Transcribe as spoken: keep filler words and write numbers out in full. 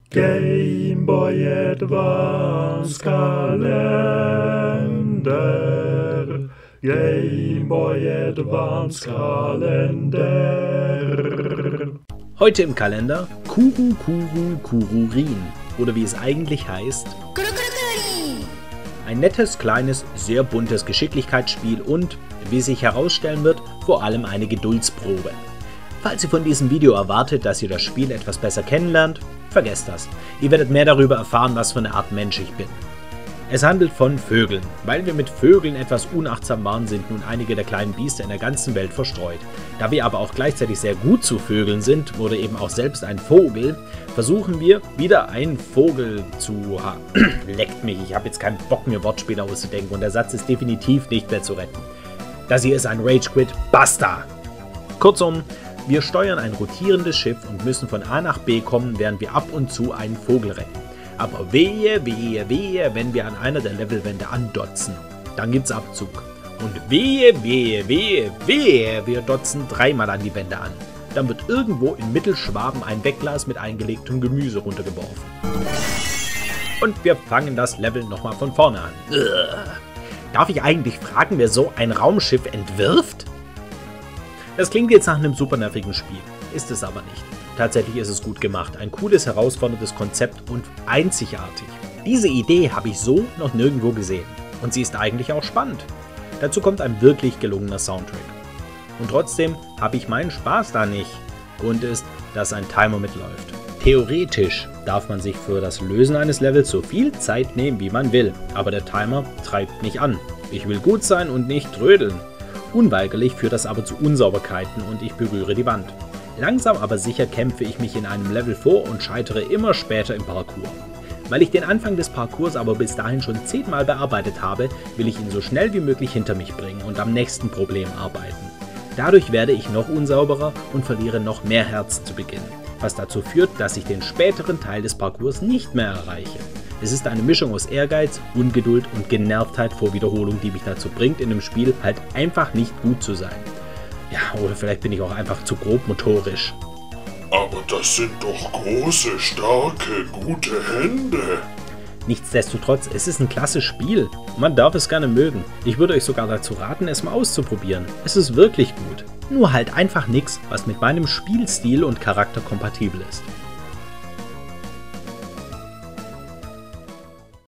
Game Boy Advance Kalender. Game Boy Advance Kalender. Heute im Kalender Kuru Kuru Kururin, oder wie es eigentlich heißt, ein nettes, kleines, sehr buntes Geschicklichkeitsspiel und, wie sich herausstellen wird, vor allem eine Geduldsprobe. Falls ihr von diesem Video erwartet, dass ihr das Spiel etwas besser kennenlernt, vergesst das. Ihr werdet mehr darüber erfahren, was für eine Art Mensch ich bin. Es handelt von Vögeln. Weil wir mit Vögeln etwas unachtsam waren, sind nun einige der kleinen Biester in der ganzen Welt verstreut. Da wir aber auch gleichzeitig sehr gut zu Vögeln sind, wurde eben auch selbst ein Vogel, versuchen wir wieder einen Vogel zu... Leckt mich, ich habe jetzt keinen Bock mir Wortspiele auszudenken und der Satz ist definitiv nicht mehr zu retten. Das hier ist ein Rage Quit, basta! Kurzum, wir steuern ein rotierendes Schiff und müssen von A nach B kommen, während wir ab und zu einen Vogel retten. Aber wehe, wehe, wehe, wenn wir an einer der Levelwände andotzen. Dann gibt's Abzug. Und wehe, wehe, wehe, wehe, wir dotzen dreimal an die Wände an. Dann wird irgendwo in Mittelschwaben ein Wegglas mit eingelegtem Gemüse runtergeworfen. Und wir fangen das Level nochmal von vorne an. Ugh. Darf ich eigentlich fragen, wer so ein Raumschiff entwirft? Das klingt jetzt nach einem super nervigen Spiel, ist es aber nicht. Tatsächlich ist es gut gemacht, ein cooles, herausforderndes Konzept und einzigartig. Diese Idee habe ich so noch nirgendwo gesehen und sie ist eigentlich auch spannend. Dazu kommt ein wirklich gelungener Soundtrack. Und trotzdem habe ich meinen Spaß da nicht. Grund ist, dass ein Timer mitläuft. Theoretisch darf man sich für das Lösen eines Levels so viel Zeit nehmen, wie man will, aber der Timer treibt mich an. Ich will gut sein und nicht trödeln. Unweigerlich führt das aber zu Unsauberkeiten und ich berühre die Wand. Langsam aber sicher kämpfe ich mich in einem Level vor und scheitere immer später im Parcours. Weil ich den Anfang des Parcours aber bis dahin schon zehnmal bearbeitet habe, will ich ihn so schnell wie möglich hinter mich bringen und am nächsten Problem arbeiten. Dadurch werde ich noch unsauberer und verliere noch mehr Herz zu Beginn, was dazu führt, dass ich den späteren Teil des Parcours nicht mehr erreiche. Es ist eine Mischung aus Ehrgeiz, Ungeduld und Genervtheit vor Wiederholung, die mich dazu bringt, in dem Spiel halt einfach nicht gut zu sein. Ja, oder vielleicht bin ich auch einfach zu grob motorisch. Aber das sind doch große, starke, gute Hände. Nichtsdestotrotz, es ist ein klasse Spiel. Man darf es gerne mögen. Ich würde euch sogar dazu raten, es mal auszuprobieren. Es ist wirklich gut. Nur halt einfach nichts, was mit meinem Spielstil und Charakter kompatibel ist.